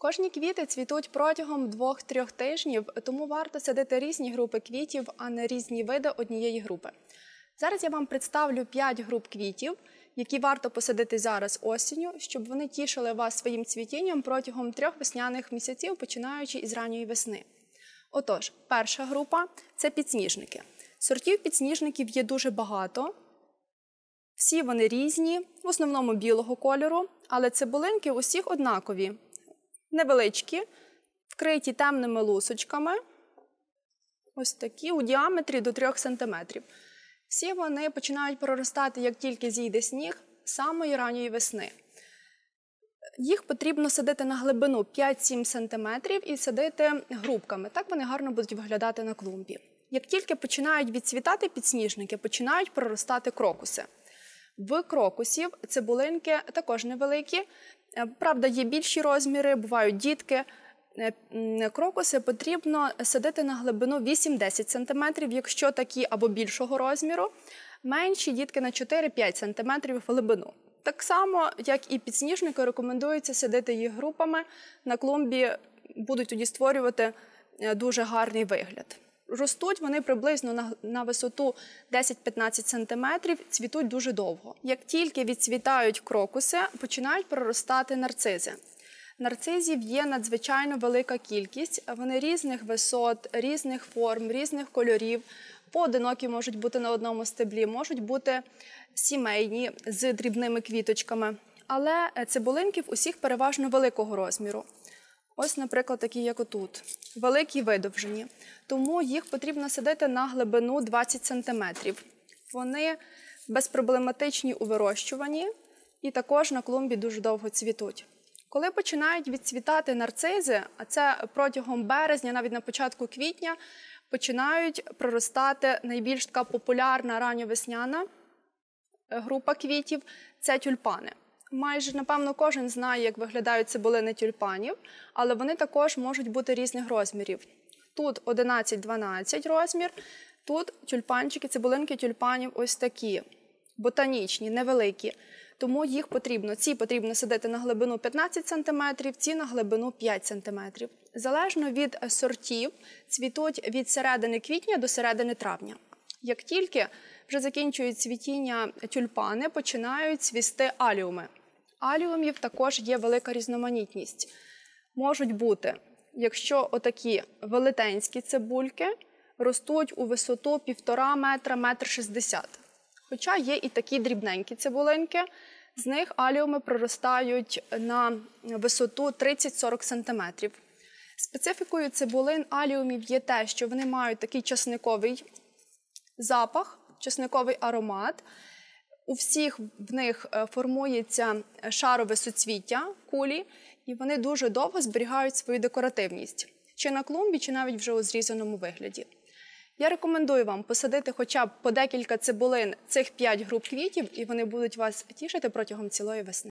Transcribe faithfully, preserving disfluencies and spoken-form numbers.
Кожні квіти цвітуть протягом двох-трьох тижнів, тому варто садити різні групи квітів, а не різні види однієї групи. Зараз я вам представлю п'ять груп квітів, які варто посадити зараз осінню, щоб вони тішили вас своїм цвітінням протягом трьох весняних місяців, починаючи із ранньої весни. Отож, перша група – це підсніжники. Сортів підсніжників є дуже багато. Всі вони різні, в основному білого кольору, але цибулинки усіх однакові. Невеличкі, вкриті темними лусочками, ось такі, у діаметрі до трьох сантиметрів. Всі вони починають проростати, як тільки зійде сніг, з самої ранньої весни. Їх потрібно садити на глибину п'ять-сім сантиметрів і садити грубками. Так вони гарно будуть виглядати на клумбі. Як тільки починають відцвітати підсніжники, починають проростати крокуси. В крокусів цибулинки також невеликі. Правда, є більші розміри, бувають дітки. Крокуси потрібно садити на глибину вісім-десять сантиметрів, якщо такі або більшого розміру. Менші дітки на чотири-п'ять сантиметрів в глибину. Так само, як і підсніжники, рекомендується садити їх групами. На клумбі будуть тоді створювати дуже гарний вигляд. Ростуть вони приблизно на, на висоту десять-п'ятнадцять сантиметрів, цвітуть дуже довго. Як тільки відцвітають крокуси, починають проростати нарцизи. Нарцизів є надзвичайно велика кількість, вони різних висот, різних форм, різних кольорів. Поодинокі можуть бути на одному стеблі, можуть бути сімейні з дрібними квіточками. Але цибулинки в усіх переважно великого розміру. Ось, наприклад, такі, як отут. Великі видовжені. Тому їх потрібно садити на глибину двадцять сантиметрів. Вони безпроблематичні у вирощуванні і також на клумбі дуже довго цвітуть. Коли починають відцвітати нарцизи, а це протягом березня, навіть на початку квітня, починають проростати найбільш така популярна ранньовесняна група квітів – це тюльпани. Майже, напевно, кожен знає, як виглядають цибулини тюльпанів, але вони також можуть бути різних розмірів. Тут одинадцять-дванадцять розмір, тут тюльпанчики, цибулинки тюльпанів ось такі, ботанічні, невеликі. Тому їх потрібно, ці потрібно садити на глибину п'ятнадцять сантиметрів, ці на глибину п'ять сантиметрів. Залежно від сортів, цвітуть від середини квітня до середини травня. Як тільки вже закінчують цвітіння тюльпани, починають цвісти аліуми. Аліумів також є велика різноманітність. Можуть бути, якщо отакі велетенські цибульки, ростуть у висоту півтора метра, метр шістдесят. Хоча є і такі дрібненькі цибулинки, з них аліуми проростають на висоту тридцять-сорок сантиметрів. Специфікою цибулин аліумів є те, що вони мають такий часниковий запах, часниковий аромат. У всіх в них формується шарове суцвіття, кулі, і вони дуже довго зберігають свою декоративність. Чи на клумбі, чи навіть вже у зрізаному вигляді. Я рекомендую вам посадити хоча б по декілька цибулин цих п'ять груп квітів, і вони будуть вас тішити протягом цілої весни.